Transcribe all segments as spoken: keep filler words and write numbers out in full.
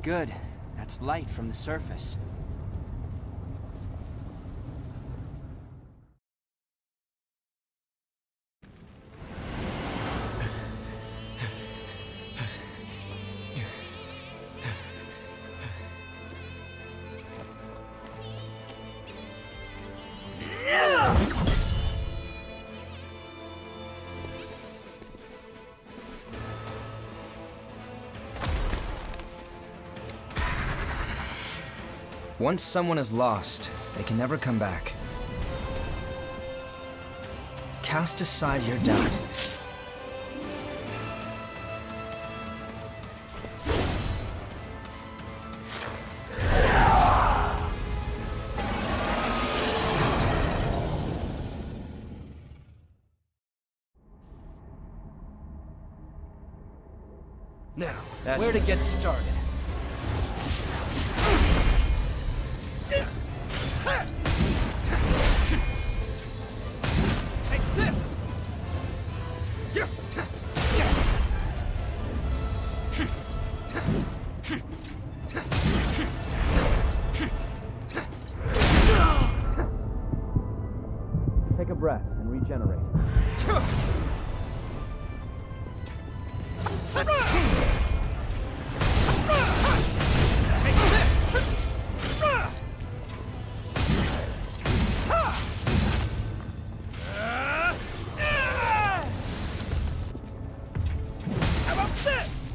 Good. That's light from the surface. Once someone is lost, they can never come back. Cast aside your doubt. Now, That's where to get started. Take this! Take a breath and regenerate. Take this! How about this?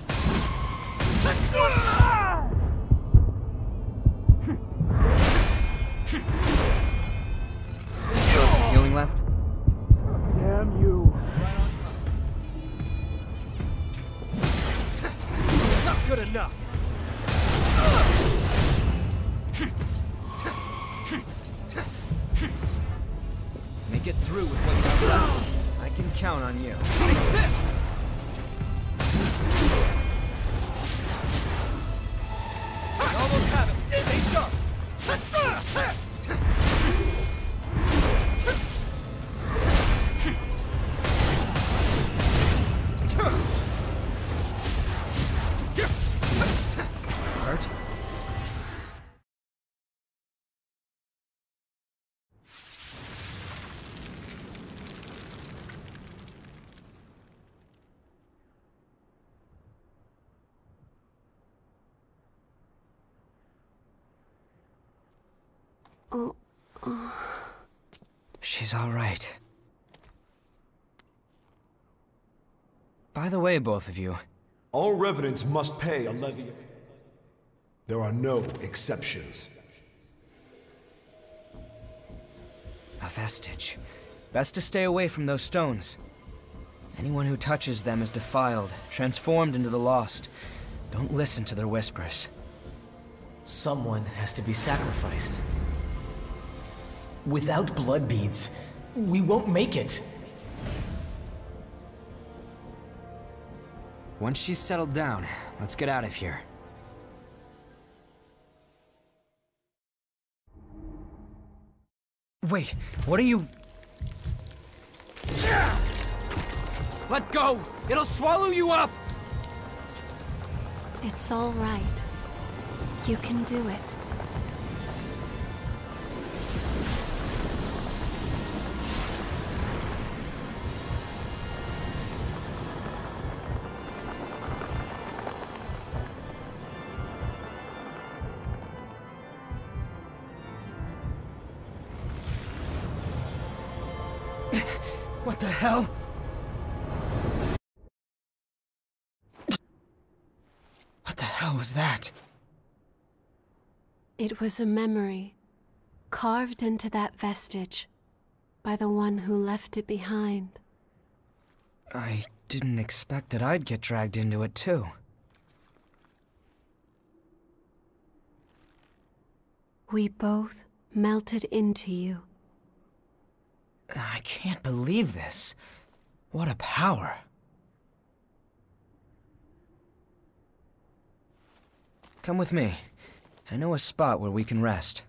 Still some healing left? Damn you. Right on top. Not good enough. Make it through with what you have left. I can count on you. Take this! You almost have it. Stay sharp. Hurt? Oh, oh. She's all right. By the way, both of you, All revenants must pay a levy. There are no exceptions. a vestige. Best to stay away from those stones. Anyone who touches them is defiled, transformed into the lost. Don't listen to their whispers. Someone has to be sacrificed. Without blood beads, we won't make it. Once she's settled down, let's get out of here. Wait, what are you... Let go! It'll swallow you up! It's all right. You can do it. What the hell? What the hell was that? It was a memory, carved into that vestige, by the one who left it behind. I didn't expect that I'd get dragged into it, too. We both melted into you. I can't believe this. What a power. Come with me. I know a spot where we can rest.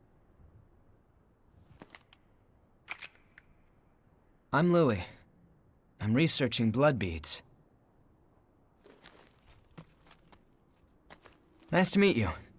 I'm Louis. I'm researching blood beads. Nice to meet you.